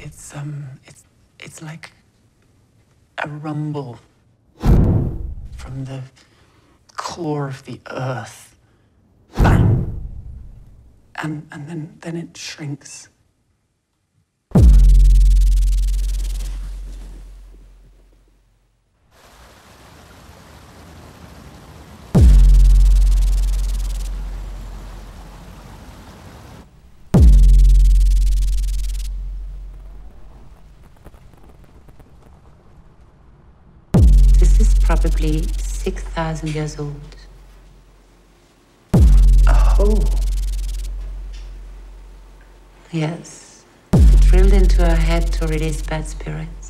It's like a rumble from the core of the earth. Bang! And then it shrinks. This is probably 6,000 years old. A hole? Yes. Drilled into her head to release bad spirits.